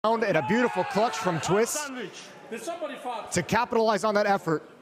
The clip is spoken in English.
And a beautiful clutch from Twist to capitalize on that effort.